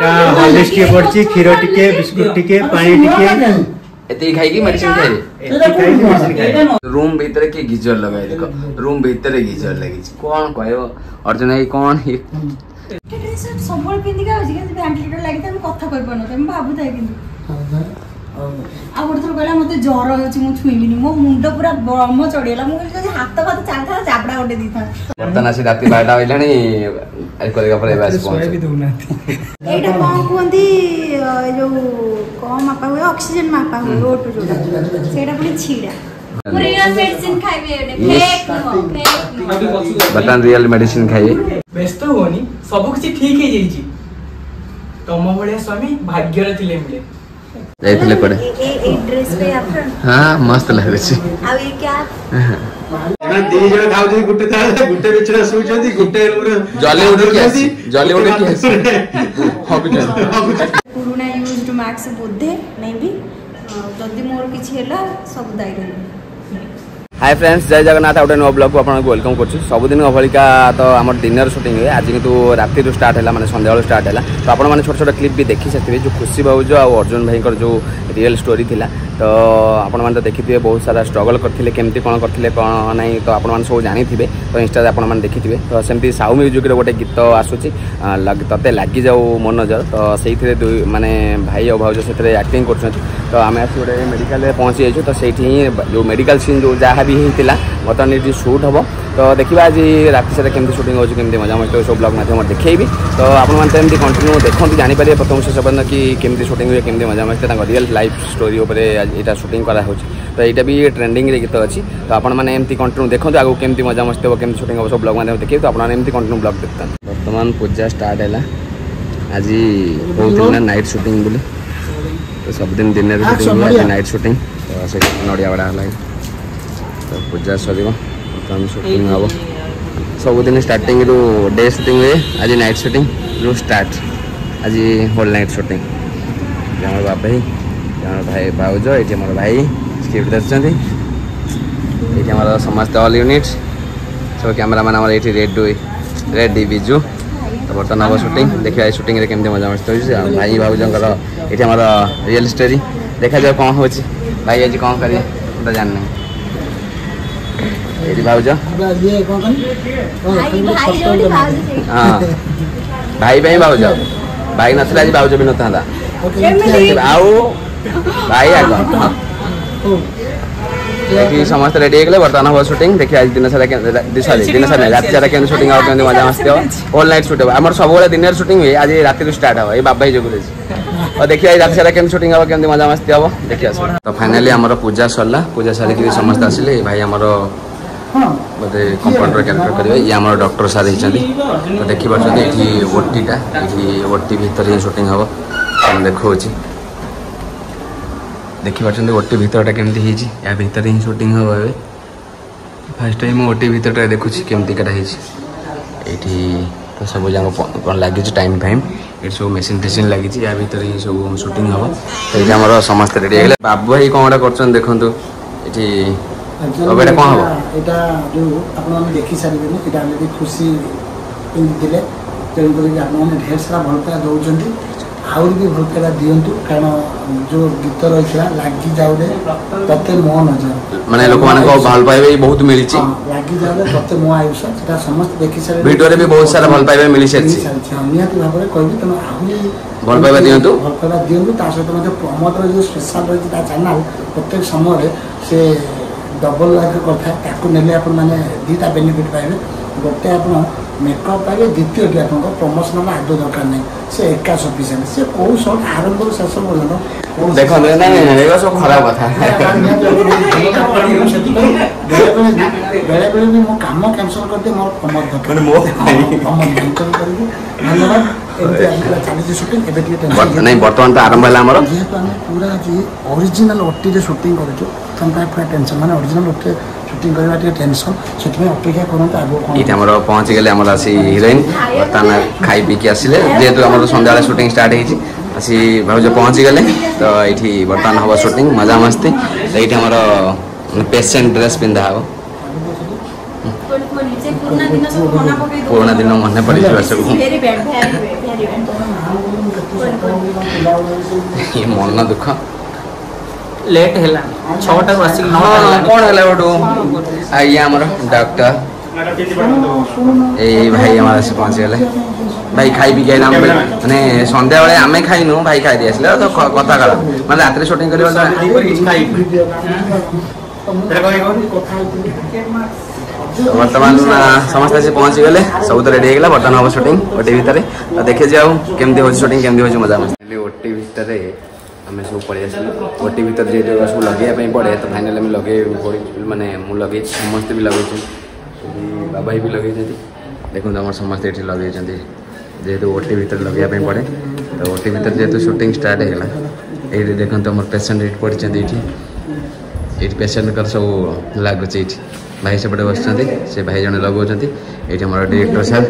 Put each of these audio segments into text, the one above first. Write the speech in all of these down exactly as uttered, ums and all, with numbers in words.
Horlicks टिके पड़ची खीर टिके biscuit टिके पानी टिके एते खाई की मेडिसिन खाई एते खाई मेडिसिन खाई रूम भीतर के गीजर लगाई देखो रूम भीतर गीजर लगी कौन कहयो अर्जुन भाई कौन ही सबल पिंदी का अछि के वेंटिलेटर लागि त हम कथा कहि पनो हम बाबू थाए किंतु आ गोटे थर कहला मते ज्वर होछि मु छुइबिनी मो मुंड पूरा ब्रह्म चढ़ेला मु कहली हाथ फाथ चालथा चापड़ा गोटे दी था बर्तन आसी राती बारटा होइलानी आई कोलेगा पर एबास पहुंच भी दोना एटा कोन कोंदी जो को मापा हुए ऑक्सीजन मापा हुए ओटो जोटा सेटा पुनी छीड़ा रियल मेडिसिन खाइबे एटे फेक नो फेक बर्तन रियल मेडिसिन खाइबे व्यस्त होनी सब कुछ ठीक हे जेइची तम भलिया स्वामी भाग्यर थिले मिले जाइथिले पड़े ए ए ड्रेस पे आपन हां मस्त लागे छी आ ये क्या ना दी जण खाउ जे गुटे ता गुटे बिचरा सुइछथि गुटे रूम रे जले उडे की आसी जले उडे की आसी hobby पुरुना used max Bodhe may be जदी मोर किछि हैला सब दाई रही हाय फ्रेंड्स जय जगन्नाथ गोटे नुआ ब्लॉग को आपको वेलकम कर सबुदिन अभलिका तो आम डिनर शूटिंग हुए आज किंतु राति स्टार्ट है मैंने सन्ध्या स्टार्ट है तो आप छोट छोट क्लिप भी देखी सकते जो खुशी भाउज आ अर्जुन भाई जो रियल स्टोरी थिला तो आपण मैंने तो देखिए बहुत सारा स्ट्रगल करते केमती कौन करते कौन ना तो आपण सब जानी तो इंस्टा आप देखिए तो सेमती साउ म्यूजिक गोटे गीत आसूसी ते लगी जाऊ मो नजर तो से माने भाई और भाउज से एक्टिंग कर तो आम आस गोटे मेडिकल पहुँची जाइए तो से जो मेडिकल सीन जो जहाँ भी होता बर्तमान ये सुट हम तो देखा आज राति सारा केमती शूटिंग होती केमती मजा मस्त सब ब्लॉग माध्यम देखी तो आपमने एमती कंटिन्यू देखते जानीपर प्रथम शेष पर्यटन कि केमती शूटिंग हुए केमती मजा मस्त रियल लाइफ स्टोरी यहाँ शूटिंग करा तो यहाँ भी ट्रेंडिंग गीत अच्छी तो आपने एमती कंटिन्यू देखते आगे केमती मजा मस्त हो केमती शूटिंग हम सब ब्लॉग माध्यम देखिए तो आपने एमती कंटिन्यू ब्लॉग देखते बर्तमान पूजा स्टार्ट है आज बहुत नाइट शूटिंग बोली तो सब दिन दिन शूटिंग आज नाइट शूटिंग तो से नड़िया बड़ा है तो पूजा सर बर्तमान शूटिंग हम सबुदिन स्टार्टिंग रू डे शूटिंग हुए आज नाइट शूटिंग रू स्टार्ट आज होल नाइट शूटिंग आम बाबा भाई भाउज ये मोर भाई स्क्रिप्ट दर्शन ये आम समस्त ऑल यूनिट सब कैमरामैन आम ये रेड रेड बिजू तो बर्तमान हम शूटिंग देखिए शूटिंग रे केमती मजा मस्त हो भाई भाउजर ये आम रियल स्टोरी देखा जाए कौन हो भाई आज कौन करिए तो जानना ये भाउज हाँ भाई भाई भाउज भाई नथिला आज भाउज भी नथा आउ भाई आग देखिए समस्त रेडी हो गए बर्तमान हम शूटिंग देखिए आज दिन सारा सॉरी दिन सारा रात सारा केमती शूटिंग हो केमती मजा मस्ती हो ऑल नाइट शूट हो आम सब दिन शूटिंग हुए आज राति स्टार्ट हो ये बाबा जो और देखिए आज रात सारा केमती शूटिंग हो केमती मजा मस्ती हो देखिए तो फाइनाली आम पूजा सरला पूजा सारिक समस्त आसिले भाई आमर बोधे कंपाउंडर कैरेक्टर करेंगे ये आम डॉक्टर सार होती तो देखिए ये ओटीटा ये ओटी भीतर ही शूटिंग हम देखा देखिए ओटी भीतरटा केमती या भीतर ही शूटिंग हम ए फास्ट टाइम ओटी भीतरटा देखुँ केमती कटा ये तो सब जगह लगे टाइम फाइम ये सब मेसीन फेसीन लगी या भीतर ही सब शूटिंग हम तो ये आम समस्त रेडी हो बाबू भाई कौन कर देखु ये कौन हम यहाँ जो आप देखी सारे ये खुशी पिंधे तेणुक आपने ढेर सारा भल पाया दौरान आहरी भी भल पाया दिंतु कारण जो गीत रही लगी जाऊ ते मो नजर माने लोक मान को भल पाइबे बहुत मिली छी लगी जाऊ ते मो आयुष सेटा समस्त देखि सारे वीडियो रे भी बहुत सारा भल पाइबे मिली छी निहाती भाव में कहबी तुम आहरी भल पाइबा दिंतु भल पाइबा दिंतु ता सहित मते प्रमोद रो जो स्पेशल रही ता चैनल प्रत्येक समय से डबल लाइक करता नेले आप मैंने दुटा बेनिफिट पाइबे गोटे आप मेकअप पाइबे द्वितीय कि आप प्रमोशन आदौ दरकार नहीं से एका सफिसीयंट से कौ शर्ट आरंभ शेष पर्यटन देखो सब खराब कथा बेले बेले भी मो काम कैंसल कर दे मोर प्रमोद दरकार मो धन्यवाद नहीं बर्तमान तो आरंभ है जेहेतु आम पूरा ओरिजिनल ओटी रे शूटिंग करूँ पूरा टेंशन माने ओरिजिनल ओटी शूटिंग करवा टेंशन से अपेक्षा करते आगे ये आम पहुँची गले आम आसी हिरोइन बर्तमान खाई पीकी आसिले जेहेतु आम सन्ध्या शूटिंग स्टार्ट होती आसी भाज पहुँची गले तो ये बर्तमान हम शूटिंग मजा मस्ती तो ये आम पेसेंट ड्रेस पिंधा हम पुराना दिन मन पड़ सब ये मन दुख लेट है छटा को आसिक कौन है बटू आइए आमर डॉक्टर ए भाई हमारा से पहुंच गए भाई खाई पी गए मैंने सन्ध्या बेले आम खाइनु भाई खाई दी आसले तो कथा कला मैंने रात शूटिंग कर बर्तमान समस्त आसी पहुंची गले सब तो रेडी होगा बर्तमान हम शूटिंग ओटी भितर तो देखे जाओ केमती हो शूटिंग केमती हो मजा मस्ती ओटी भितर आम सब पलि आसलु ओटी भितर जे सब लगे पड़े तो फाइनाल आम लगे माने मु लगे समस्त भी लगे बाबा भी लगे देखो आम समस्त ये लगे जेहेतु ओटी भितर लगे पड़े तो ओटी भितर जेहेतु शूटिंग स्टार्ट होगा ये देखो आम पेसेंट ये पड़ी ये पेसेंट कर सब लगुच ये भाई सेपटे बस से भाई जन लगाऊँ ये हमारे डायरेक्टर साहब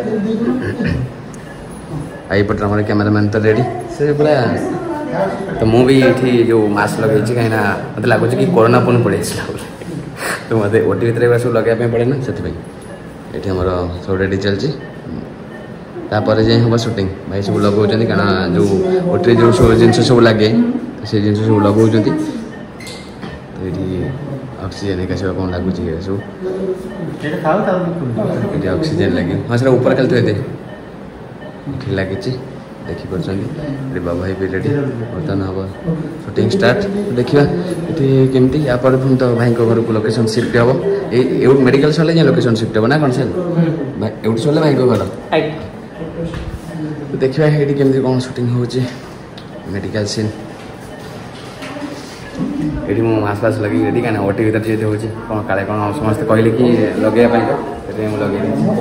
आईपटे हमारे कैमेरामैन तो रेडी से पूरा तो मु भी ये जो मास्क लगे कहीं मत लगुच कि कोरोना पुनः पड़े तो मत ओटी भितर सब लगे पड़े ना से ये हमार सब रेडी चलती तापर जाए हम शूटिंग भाई सब लगाऊँ कारण जो ओटी जो सब जिन सब लगे से जिन सब लगाऊँ तो ये ऑक्सीजन एक कौन लगुच सब ये ऑक्सीजन लगे हाँ सर ऊपर खाली तो ये लगी देखिपुर बाबा भाई भी रेडी बर्तमान हम शूटिंग स्टार्ट देखा ये केमती या पुणी तो भाई घर को लोकेशन शिफ्ट हम ये मेडिकल सर लोकेशन शिफ्ट हम ना कौन सर एवं सर भाई घर तो देखा ये केमती कौन शूटिंग हो मेडिकल सीन ये मास फास लगे रेडी क्या ओटी भर जी हो कौन काले कौन समस्त कहले कि लगे लगे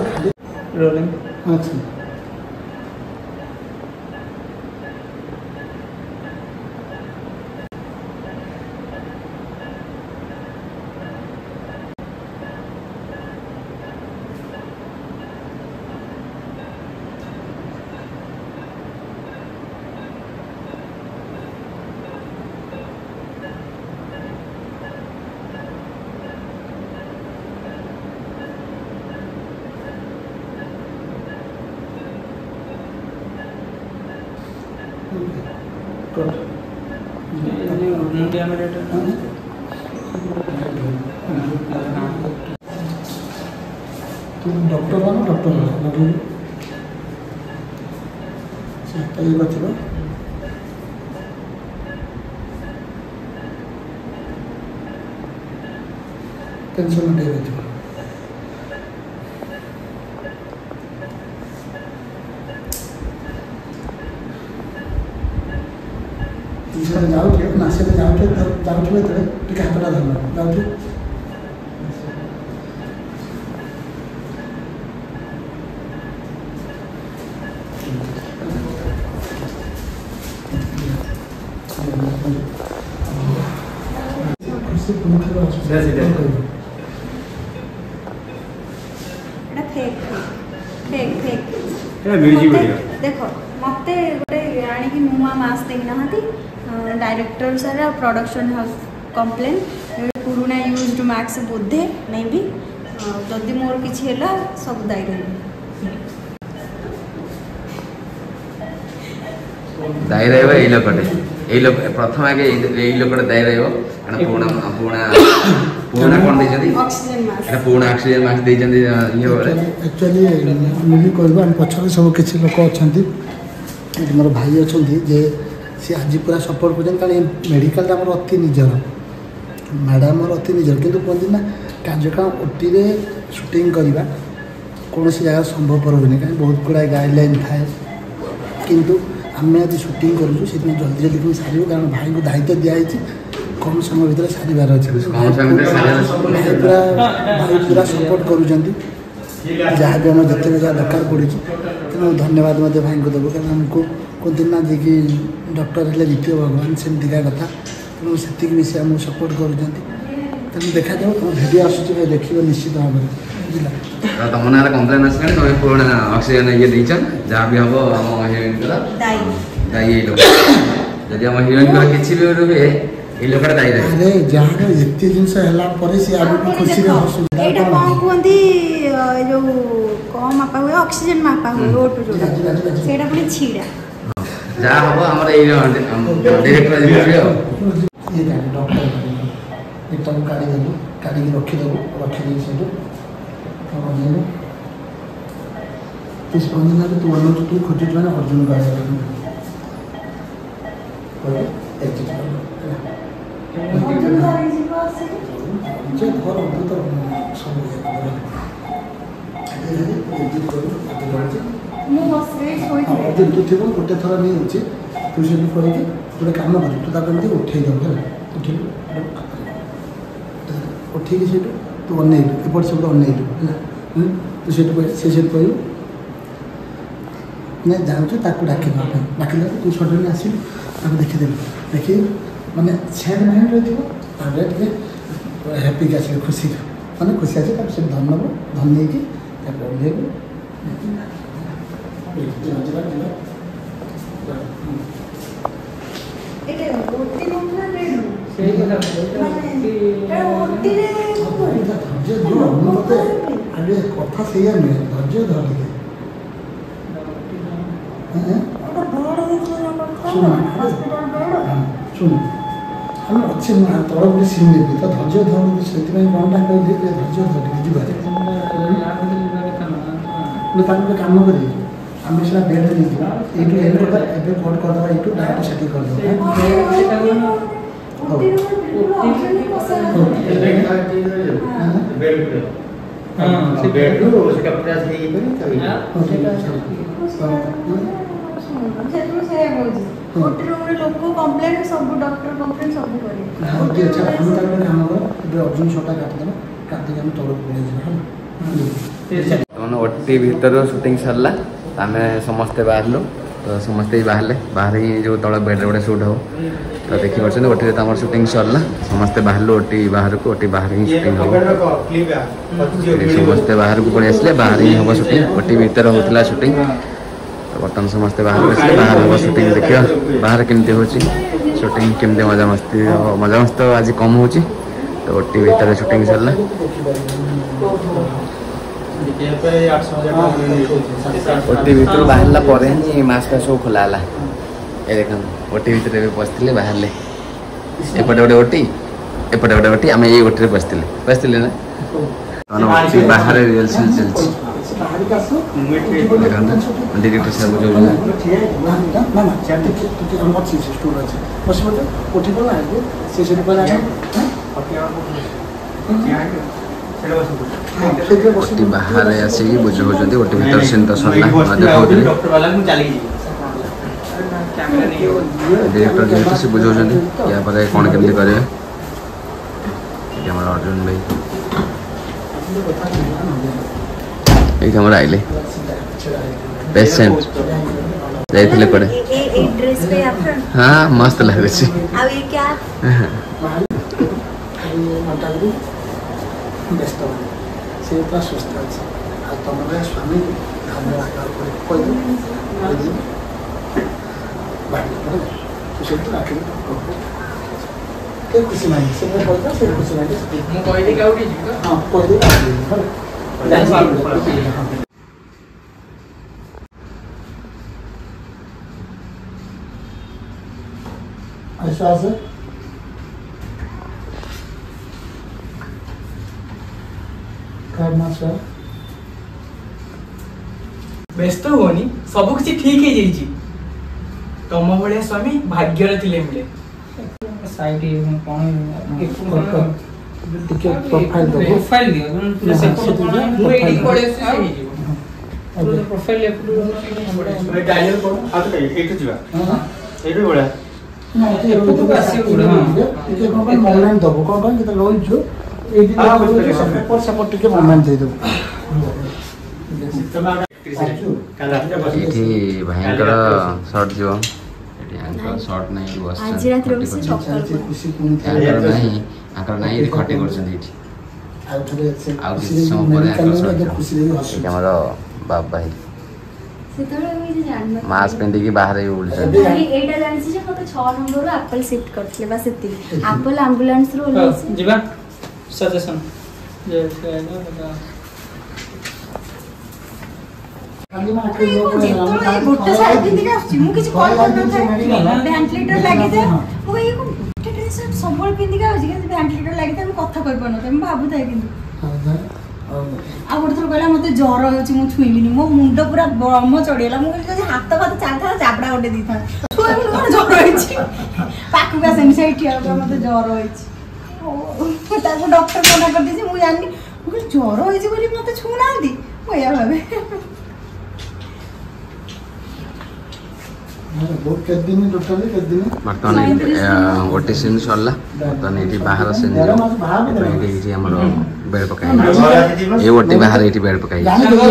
तुम डॉक्टर हो ना डॉक्टर हो टेंशन जाऊे नासे जाऊे जाऊे टे हाथटा धर जाऊे देख मत गोटे आणिक नुआ मास्क देना director sir production house complain पुराना यूज्ड मास्क बोधे नहीं भी जदि मोर किसी है सब दायी रही दायी रहा ये लोकटे ये लोक प्रथम आगे ये लोकटे दायी रहा पुणा पुणा पुणा कौन ऑक्सीजन मास्क पुणा ऑक्सीजन मास्क देइछन्ती ये एक्चुअली मुझे कहबा पछरे सब किसी लोक अच्छा मोर भाई अच्छा जे सी आज पूरा सपोर्ट कर मेडिकल आम अति निजर मैडम अति निजर कि कहते ना कार्यक्रम ओटी रे शूटिंग करवा कौन जगह संभवपर हुए कहीं बहुत गुड़ा गाइडलाइन थाए किंतु आम आज शूटिंग करूँ जल्दी जल्दी सारू कारण भाई को दायित्व दिखाई कम समय भर सारे अच्छे भाई पूरा भाई पूरा सपोर्ट करूँ जहाँ भी आम जिते जगह दरकार पड़ी तेणु धन्यवाद मत भाई को देव क्या आमको कहते ना जे कि डॉक्टर है द्वितीय भगवान सेमतिका कथा तेणु से विषय आमको सपोर्ट करूँ तेणु देखा जाओ तुम भिड आसूँ देख निश्चित भाव में बुझा तुम ना कम्प्लेन आस तुम पुराना ऑक्सीजन ये देच जहाँ भी हम आम हिरोइन दायी जदि आम हिरोइन किसी भी रुए ये लोक दायी अरे जहाँ एत जिनस सी आगे खुशी कहते जो कम मापा हुए ऑक्सीजन मापा हुए ओटू जो से छिड़ा ଯାହା ହବ ଆମର ଏଇ ଡିରେକ୍ଟର ଯିବେ ଆଉ ये गाड़ी डॉक्टर एकदम गाड़ी देलु गाड़ी की रखी देबो रखी दे सेटू तो बनेलु इस बंदना तो तू अनु तू खोजु ना अर्जुन गाड़ी ओके एक चीज जे घर तो तो सब ମୁଁ ବସରେ ଶୋଇଥିଲି ये तू थे गोटे थरा नहीं होची तू से कर के तू काम कर तू ताको एमती उठे दो ହେଲା उठे उठे के सेटू तू अनेइलु एपट सब अनेइलु ହେଲା तू सेटू से सेट करू मैं जाऊँ ताकू डाक डाकिले तू सडनली आसिलु ताकू देखिदेलु देखि माने छेद माइंड रही थो हैप्पी के आसिले खुशी माने खुशी आसे ताकू से धन नबो धन नहीं कि ताकू ओलेबु ଏଟା ଓଟି ନଥିଲା ରେଡୁ ସେଇ କଥା ମାନେ ଏଟା ଓଟିରେ ଧୈର୍ଯ୍ୟ ଧର ମୁଁ ମତେ ଆରେ କଥା ସେଇଆ ନୁହେଁ ଧୈର୍ଯ୍ୟ ଧରିଲେ ଓଟା ବଡ ଦେଖିଲା କଥା ଶୁଣ ହସ୍ପିଟାଲ ବଡ ଶୁଣ ଆମେ ଅଛି ମୁଁ ତଳ ଗୋଟେ ସିମ୍ ନେବି ତ ଧୈର୍ଯ୍ୟ ଧର ସେଥିପାଇଁ କ'ଣଟା କହିଲି ଯେ ଧୈର୍ଯ୍ୟ ଧରିକି ଯିବା ମୁଁ ତାଙ୍କୁ କାମ କରିବି ଆମେ ସିନା ବେଡ୍ ନେଇଯିବା ଏଇଠୁ ଏଣ୍ଡ କରିଦେବା ଏବେ କୋଟ୍ କରିଦେବା ଏଇଠୁ ଡାଇରେକ୍ଟ ସେଠି କରିଦେବା ଲୋକ କମ୍ପ୍ଲେନ୍ ସବୁ ଡକ୍ଟର କମ୍ପ୍ଲେନ୍ ସବୁ କରିବେ ଆମେ ତାକୁ କାମ କର ଏବେ ଅର୍ଜୁନ ଛଅଟା କାଟିଦେବା କାଟିକି ଆମେ ତଳକୁ ପଳେଇଯିବା ମାନେ ଓଟି ଭିତର ସୁଟିଂ ସରିଲା ଆମେ ସମସ୍ତେ ବାହାରିଲୁ ତ ସମସ୍ତେ ହିଁ ବାହାରିଲେ ବାହାରେ ହିଁ ଯେଉଁ ତଳ ବେଡ଼୍ରେ ଗୋଟେ ସୁଟ୍ ହବ ତ ଦେଖିପାରୁଛନ୍ତି ଓଟିରେ ତ ଆମର ସୁଟିଂ ସରିଲା ସମସ୍ତେ ବାହାରିଲୁ ଓଟି ବାହାରକୁ ଓଟି ବାହାରେ ହିଁ ସୁଟିଂ ହବ ସମସ୍ତେ ବାହାରକୁ ପଳେଇ ଆସିଲେ ବାହାରେ ହିଁ ହବ ସୁଟିଂ ଓଟି ଭିତରେ ହେଉଥିଲା ସୁଟିଂ ତ ବର୍ତ୍ତମାନ ସମସ୍ତେ ବାହାରକୁ ଆସିଲେ ବାହାରେ ହବ ସୁଟିଂ ଦେଖିବା ବାହାରେ କେମିତି ହେଉଛି ସୁଟିଂ କେମିତି ମଜାମସ୍ତି ମଜାମସ୍ତି ତ ଆଜି କମ୍ ହେଉଛି ତ ଓଟି ଭିତରେ ସୁଟିଂ ସରିଲା ओटी भितर बाहरला पर ही मास्क सब खोला है ये देख ओटी भितर पशि बाहर एपटे गोटे ओटी एपटे गोटे ओटी आम ये ओटी पशि पशि ना ओटी बाहर रिहर्सल चलती डिरेक्टर साहब ओटी बाहर आसिक बुझाऊँ ओटी भर सीन तो सरला डिरेक्टर जेहतु से बुझाऊँ या कौन केमती करेंगे अर्जुन भाई ये आइले पेशेंट जाइए कड़े हाँ मस्त लगे व्यस्त से पूरा सुस्थ अच्छे तुम स्वामी खुशी ना से खुशी ना हाँ ऐसा से व्यस्त होनी सब किसी ठीक है जाइए तुम भाया स्वामी भाग्यर थिले मिले साइड कौन प्रोफाइल दो प्रोफाइल दियो से कोन मु एडी पड़े से ही प्रोफाइल ले डायलॉग को आ तो एठु जीवा हां एठु बडा ना ये तो आसी उडा ये कोन मोमेंट दबो कोन कोन के लोइ जो ए दिन सपोर्ट सपोर्ट टिके मोमेंट दे दो ये भयंकर शॉट जो एंकर शॉट नहीं बस आज रात रो से डॉक्टर एंकर नहीं एंकर नहीं खटे करछन एठी आउ थरे से आउ किसी समय पर एंकर शॉट खुशी देबी हस ये हमरो बाप भाई से तोरे मुझे जान मास्क पिंडी की बाहर ही उड़ जाए खाली एटा जानसी जे मते छह नंबर रो एप्पल शिफ्ट करथले बस एति एप्पल एम्बुलेंस रो जीवा सजेशन जे ଗୋଟେ ଶାଢ଼ୀ ପିନ୍ଧିକି ଆସୁଛି ମୁଁ କିଛି କହିପାରିନଥାଏ ଭେଣ୍ଟିଲେଟର ଲାଗିଥାଏ ମୁଁ ଏଇ ଗୋଟେ ଡ୍ରେସ୍ ସବୁବେଳେ ପିନ୍ଧିକି ଆସୁଛି କିନ୍ତୁ ଭେଣ୍ଟିଲେଟର ଲାଗିଥାଏ ମୁଁ କଥା କହିପାରୁନଥାଏ ମୁଁ ଭାବୁଥାଏ କିନ୍ତୁ ଆଉ ଗୋଟେ ଥର କହିଲା ମତେ ଜ୍ୱର ହେଉଛି ମୁଁ ଛୁଇଁବିନି ମୋ ମୁଣ୍ଡ ପୁରା ବ୍ରହ୍ମ ଚଢିଗଲା ମୁଁ କହିଲି ଯଦି ହାତ ଫାତ ଚାଲିଥାଏ ଚାପଡ଼ା ଗୋଟେ ଦେଇଥାନ୍ତି ଛୁଇଁବିନି ମୋର ଜ୍ୱର ହେଇଛି ପାଖକୁ ଆସେନି ସେଇଠି ଆଉ ମତେ ଜ୍ୱର ହେଇଛି ତାକୁ ଡକ୍ଟର ମନା କରିଦେଇଛି ମୁଁ ଜାଣିନି ମୁଁ କହିଲି ଜ୍ୱର ହେଇଛି ବୋଲି ମତେ ଛୁଉଁନାହାନ୍ତି ମୁଁ ଏଇଆ ଭାବେ ବର୍ତ୍ତମାନ ଗୋଟେ ସିନ୍ ସରିଲା ବର୍ତ୍ତମାନ ଏଇଠି ବାହାର ସିନ୍ ଏଇଠି ଆମର ବେଡ୍ ପକାଇ ଏ ଗୋଟେ ବାହାରେ ଏଇଠି ବେଡ୍ ପକାଇ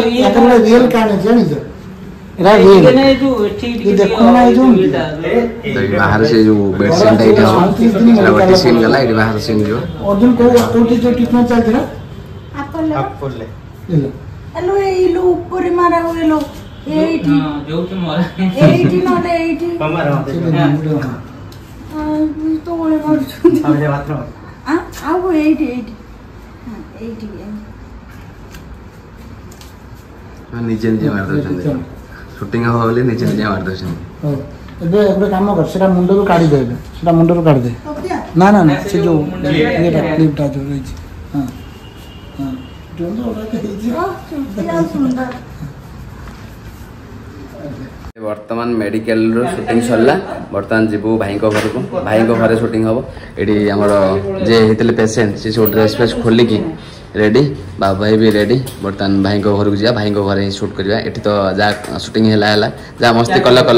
ବାହାରେ ସେ ଯୋଉ ବେଡ୍ ସିନ୍ଟା ଏଇଠି ହବ ସେଟା ଗୋଟେ ସିନ୍ ଗଲା ଏଇଠି ବାହାର ସିନ୍ ଯିବ ଉପରେ ମାରା ହୁଏ ଲୋ ଏଇଠି ଏଇଠି ନହେଲେ ଏଇଠି ତଳେ ମାରୁଛନ୍ତି ଆଉ ଏଇଠି ଏଇଠି ଏଇଠି ନିଜେ ନିଜେ ମାରି ଦଉଛନ୍ତି ସୁଟିଂ ହବ ବୋଲି ନିଜେ ନିଜେ ମାରି ଦଉଛନ୍ତି ଏବେ ଏବେ କାମ କର ସେଟା ମୁଣ୍ଡରୁ କାଢି ଦେ ସେଟା ମୁଣ୍ଡରୁ କାଢି ଦେ ନା ନା ନା ସେ ଯୋଉ ଇଏଟା କ୍ଲିପଟା ଯୋଉ ରହିଛି ହଁ ହଁ ବର୍ତ୍ତମାନ ମେଡିକାଲ ରୁ ସୁଟିଂ ସରିଲା ବର୍ତ୍ତମାନ ଯିବୁ ଭାଇଙ୍କ ଘରକୁ ଭାଇଙ୍କ ଘରେ ସୁଟିଂ ହବ ଏଠି ଆମର ଯେ ହେଇଥିଲେ ପେସେଣ୍ଟ ସେ ସବୁ ଡ୍ରେସ୍ ଫ୍ରେସ୍ ଖୋଲିକି रेडी बाबा भाई भी रेडी बर्तमान भाई को घर को जा भाई को घर ही शूट करवा एठी तो जा शूटिंग हैला हैला जा मस्ती कल कल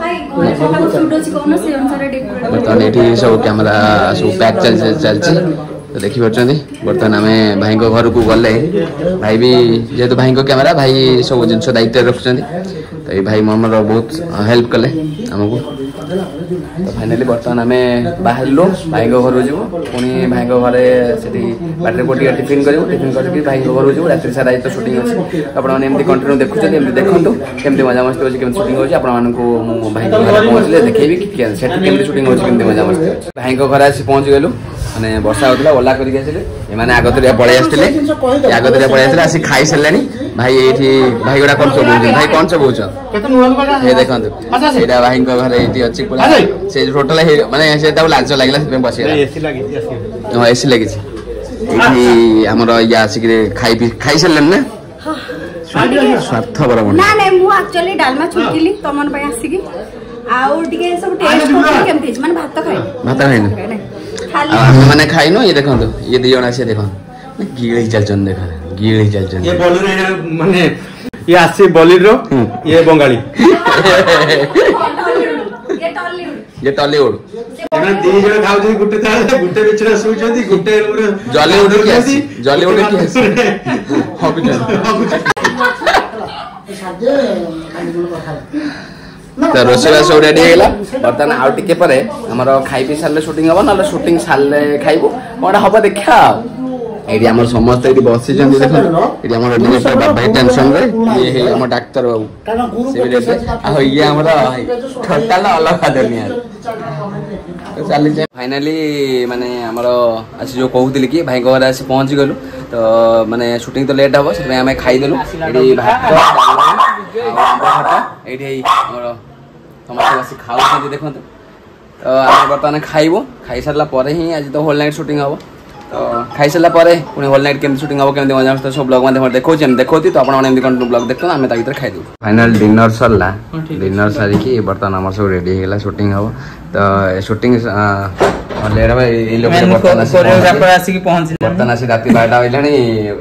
बर्तमान एठी सब कैमरा सब पैक चल चल तो देखि परछनी बर्तमान आमे भाई को घर को गले भाई भी जेतु भाई को कैमरा भाई सब जिंस दायित्व रखछनी तो ये भाई हमर बहुत हेल्प कले हमको तो फाइनली बर्तमान आम बाहर भाई घर जीव पुणी भाई घरे से बाटे को टिफिन कर टिफिन करके भाई घर जीव रात सारा तो शूटिंग अच्छे आपने कंटिन्यू देखुं देखो केमती मजामस्ती होती केमती शूटिंग होती आपको भाई घर पहुँचले देखेबी केमती शूटिंग होती केमती मजामस्ती होती भाई घर आसी पहुँच गलु मैंने वर्षा होता ओला करके आसिले आगतरिया पलि आसते आगतरिया पलि आसते आसी खाई सारे भाई ये भाई गुड़ा कौन सब भाई कौन सब ये देखो यहाँ भाई घर ये अच्छी से टोटाल माने से लाज लगे बस हाँ एसी लगी आमर ये आसिक खाई खाई सारे ना स्वार्थपर ना ना मु एक्चुअली डालमा छुटिली तमन पय आसिकी आउ टिके सब टेस्ट करके केमथि माने भात खाइ भात खाइनु हम माने खाइनु ये देखो ये दी जण आसी देखो गिळी चलचन देखो गिळी चलचन ये बॉलीवुड माने ये आसी बॉलीवुड ये बंगाली ये टॉलीवुड ये टॉलीवुड एना दी जण खाउजी गुटे थाले गुटे बिचरा सुउछंती गुटे जॉलीवुड की आसी जॉलीवुड की आसी हबी जण तो रोषेबास सब रेडी है बर्तमान आउ टिके पर आमर खाई पी सारे शूटिंग हम ना शूटिंग सारे खाइबू कौन हम देखा ये आम समस्त ये बसी देखो ये डायरेक्टर बाबा टेंशन रे ये आम डाक्तर बाबू ये आम टोटाल अलग दुनिया चली फाइनाली माने आमर आसी जो कहूली कि भाई घर आसी पहुँच गलु तो माने शूटिंग तो लेट हम से आम खाईदेलु ये भात ये समस्त बस खाऊ देखो तो आम बर्तमान खाइबू खाई सारा ही आज तो होल नाइट शूटिंग हम तो खाई सारा पुणी होल नाइट केमती शूटिंग हम केमती मजा तो सब ब्लॉग में देखो देखो तो आप ब्लॉग देखते आम भर खाई फाइनल डिनर सरला डिनर सारिकी बर्तमान आम सब रेडी होगा शूटिंग हम तो शूटिंग बर्तमान आसी रात बारटा बजलानी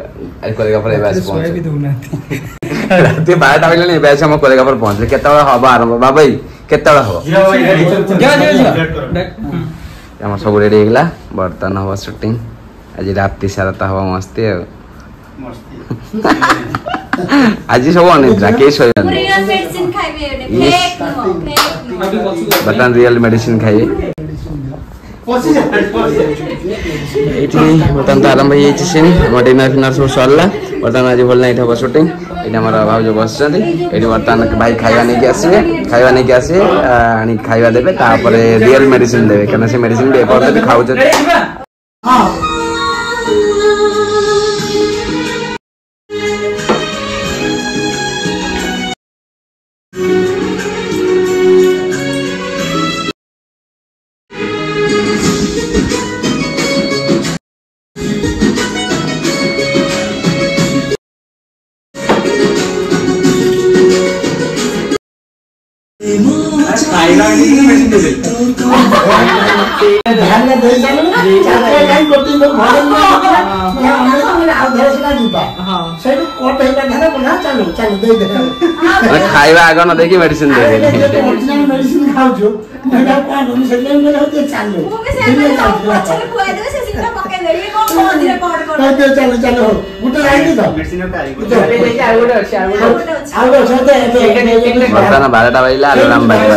रात बारटा बजलानी हम कोरेगापर पहुंचले केत हम आरंभ बाबा केत हम सब रेडी होगा बर्तमान हम शूटिंग आज राति सारा तो हम मस्ती आज सब अनिद्रा कई शो बर्तमान रियल मेडिसिन खाइए बर्तमान तो आरंभ हो सीन डिनर फिनर सब सरला बर्तमान आज भल नाइट हम शूटिंग ये आम भाज बस ये बर्तमान भाई खाଇବା नहीं आसवे खाଇବା नहीं आसवे आनी खाଇବା देवे रियल मेडिसिन देवे क्या से मेडिसिन भी खाऊ ଧ୍ୟାନ ଦେଇ ଚାଲୁନି ଚାକିରି କାହିଁ ଗୋଟିଏ ଲୋକ ଘରେ ସେଇଠୁ କୋଟ ହେଇଲା ଧାରା ବୋଲା ଚାଲୁ ଚାଲୁ ଦେଇଦେ ଖାଇବା ଆଗ ନ ଦେଇକି ମେଡିସିନ ଦେବେ ମେଡିସିନ ଖାଉଛୁ ଚାଲୁ ଚାଲୁ ଚାଲୁ ଗୋଟେ ଲାଇନ ତ ବର୍ତ୍ତମାନ ବାରଟା ବାଜିଲା ଆଲାରାମ ବାଜିଲା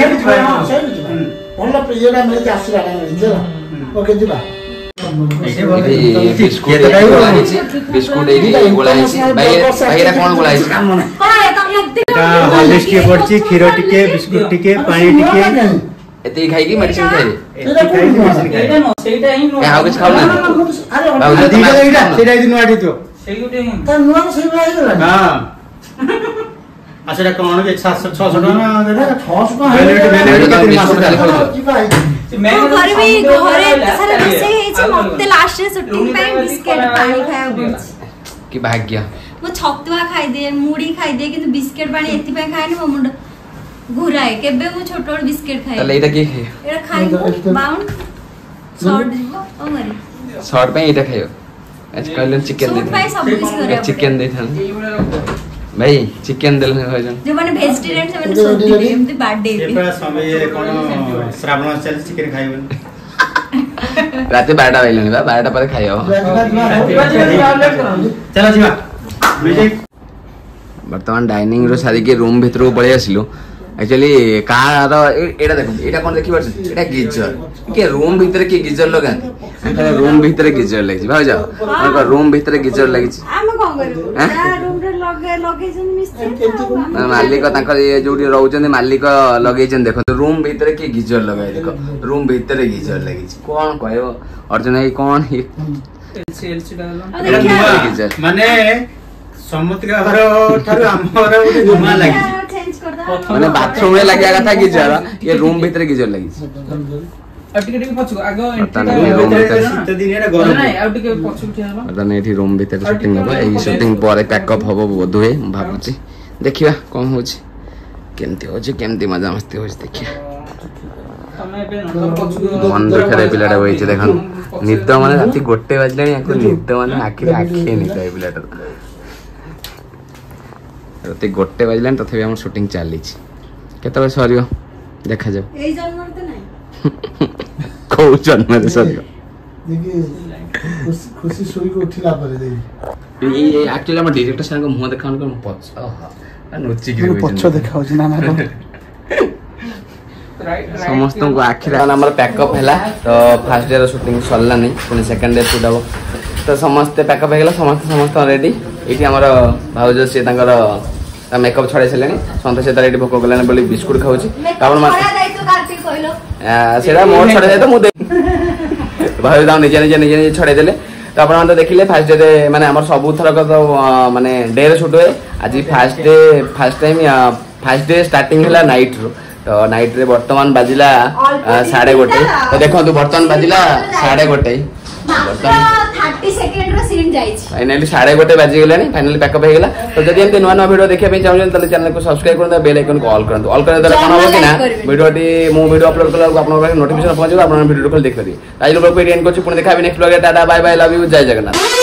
ଭଲ ପ୍ରିୟଟା ମିଳିଛି ଆସିବା ଓକେ ଯିବା ବିସ୍କୁଟ ଗୋଳା ହେଇଛି ବିସ୍କୁଟ ଏଇଠି ଗୋଳା ହେଇଛି ଭାଇ ଏଇଟା କଣ ଗୋଳା ହେଇଛି हॉर्लिक्स टिके पड़ची खीर टिके बिस्कुट टिके पानी टिके एते खाइकी मेडिसिन खाइले एते खाइकी मेडिसिन खाइले ସେଇଟା ହିଁ ए हाउ कुछ खाउ ना अरे दीटा दीटा सेटा दिन वाटी तो ସେଇ ଗୋଟେ ହିଁ ତା ନୂଆ ସେଇ ଭାଇ ଗଲା हां आसेटा कोन के सात सौ छह सौ टका देले छह सौ टका वेलिडिटी वेलिडिटी केते मास खाली खाउ घर भी घरे सारा रोषेई ହେଇଛି ମତେ ଲାଷ୍ଟ ରେ ସୁଟିଂ ପାଇଁ ବିସ୍କେଟ ପାଣି ଖାଇବାକୁ कि भाग्य ମୁଁ ଛତୁଆ ଖାଇଦିଏ ମୁଢି ଖାଇଦିଏ କିନ୍ତୁ ବିସ୍କେଟ ପାଣି ଏଥିପାଇଁ ଖାଏନି ମୋ ମୁଣ୍ଡ ଘୁରାଏ କେବେ ମୁଁ ଛୋଟ ବେଳ ବିସ୍କେଟ ଖାଏ ତାହେଲେ ଏଇଟା କି ଏଟା ଖାଇବୁ ବାଉଣ୍ଡ ସର୍ଟ ଯିବ ଓ ମରି शॉर्ट पे एटा खाइयो आज कहलन चिकन दे सूप ପାଇଁ ସବୁ କିଛି କରିବା चिकन दे थान भाई चिकन देल हो जन जो माने वेजिटेरियन से माने सूप दिए एमती बर्थडे ये पर समय कोन श्रावण मास चल चिकन खाइबन रात बारटा बाइलनी बा बारटा पर खाइयो चलो जीवा म्यूजिक वर्तमान डाइनिंग रो सारी के रूम भीतर को पळे आसिलो एक्चुअली कार एटा देखो एटा कोन देखि परछ एटा गीजर के रूम भीतर के गीजर लगांती रूम भीतर गीजर लागि भाउ जाओ हमको रूम भीतर गीजर लागि हम कोन करू आ रूम रे लगे लगे जन मिस्त्री मालिक तांकर ये जोडी रहउचंदी मालिक लगेचन देखो रूम भीतर के गीजर लगाय देखो रूम भीतर गीजर लागि कोन कहयो अर्जुन ए कोन एलसी एलसी डालो गीजर माने समुद्र का घर ठारो हम घर उठे धुमा लागि चेंज कर दो माने बाथरूम में लगिया कथा गीजर ये रूम भीतर गीजर लागि ଆଉ ଟିକେ ଟିକେ ପଛକୁ ଆଗ ବର୍ତ୍ତମାନ ଏଣ୍ଟ୍ରି room ଭିତରେ ଶୀତ ଦିନ ଏଟା ଗରମ ନାଇଁ ଆଉ ଟିକେ ପଛକୁ ଠିଆ ହବା ବର୍ତ୍ତମାନ ଏଠି ରୁମ୍ ଭିତରେ ସୁଟିଂ ହବ ଏଇ ସୁଟିଂ ପରେ ପ୍ୟାକଅପ୍ ହବ ବୋଧହୁଏ ମୁଁ ଭାବୁଛି ଦେଖିବା କଣ ହଉଛି କେମିତି ହଉଛି କେମିତି ମଜା ମସ୍ତି ହଉଛି ଦେଖିବା ତମେ ଏବେ ନତ ପଛକୁ ମନ ଦୁଃଖରେ ପିଲାଟା ବଇଛି ଦେଖନ୍ତୁ ନିଦ ମାନେ ରାତି ଗୋଟେ ବାଜିଲାଣି ୟାକୁ ନିଦ ମାନେ ଆଖିରେ ଆଖି ନିଦ ଏ ପିଲାଟାର ରାତି ଗୋଟେ ବାଜିଲାଣି ତଥାପି ଆମର ସୁଟିଂ ଚାଲିଛି କେତେବେଳେ ସରିବ ଦେଖାଯାଉ ଏଇ ଜନ୍ମରେ ତ ନାହିଁ କୋଉ ଜନ୍ମରେ ସରିବ देखिए खुशी खुशी सोई को उठिला पर दे ये एक्चुअली हम डायरेक्टर सर को मुंह देखाउन को पछ ओहो नोची गिरी पछ देखाउ छी ना ना समस्त को आखिर हमर पैकअप हैला तो फर्स्ट डे रो शूटिंग सरला नहीं पुनी सेकंड डे शूट हबो तो समस्त पैकअप हेगला समस्त समस्त रेडी एठी हमर भाउज से तांकर मेकअप छड़े छलेनी संत से रेडी भोक गलाने बोली बिस्कुट खाउची आपण मा कार्तिक कहलो सेरा मोर छड़े जाय तो मु भाई दाव निजे निजे निजे छड़े देले तो आपण तो देखिले फर्स्ट डे माने हमर सबु थरक तो माने डे रे शूट होए आज first day first time first day starting हला नाइट रो तो नाइट रे वर्तमान बाजिला साढ़े गोटे तो देखो तू वर्तमान बाजिला साढ़े गोटे थर्टी सेकंड रो सीन जाइछ फाइनली साढ़े गोटे बाजी गेलानी फाइनली पैकअप हे गेला तो जदी एमते नवा नवा वीडियो देखिया पे चाहू तले चैनल को सब्सक्राइब करन बेल आइकन को ऑल करन ऑल करे तले कोन हो कि ना वीडियो टी मु वीडियो अपलोड करला को आपन नोटिफिकेशन पहुंचो आपन वीडियो कॉल देख करी आज लोग को एंड को पुणी देखा next blog tata bye bye love you जय जगन्नाथ।